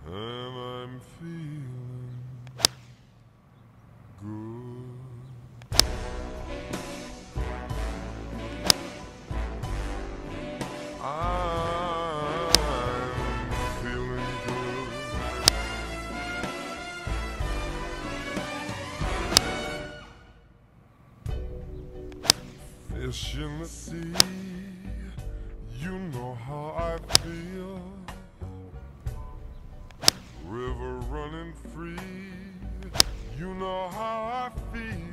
and I'm feeling good. I'm feeling good. Fish in the sea, you know how I feel. River running free, you know how I feel.